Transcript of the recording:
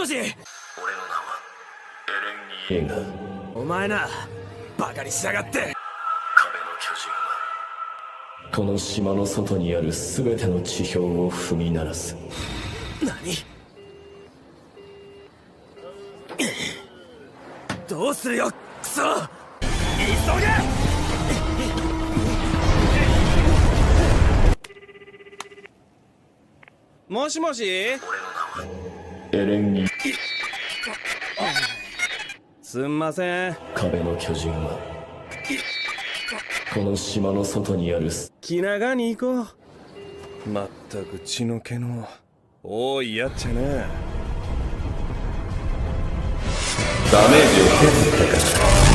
もし。 俺の名はエレン・イエガー。 お前な、バカにしやがって。 壁の巨人はこの島の外にある全ての地表を踏み鳴らす。 何？どうするよ、クソ！急げ！ もしもし？ 俺の名はエレン・イすんません。 壁の巨人はこの島の外にある気長に行こう。まったく血の気の多いやっちゃな。 ダメージを削ったか。